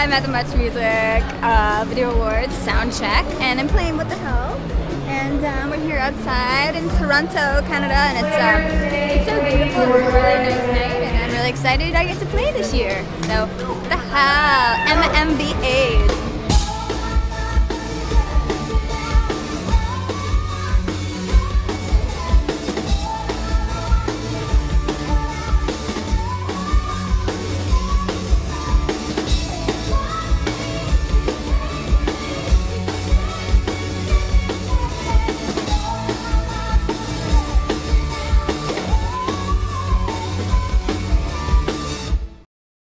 I'm at the Much Music Video Awards Soundcheck, and I'm playing What the Hell. And we're here outside in Toronto, Canada, and it's so beautiful. It's a really nice night, and I'm really excited I get to play this year. So, what the hell? MMVA.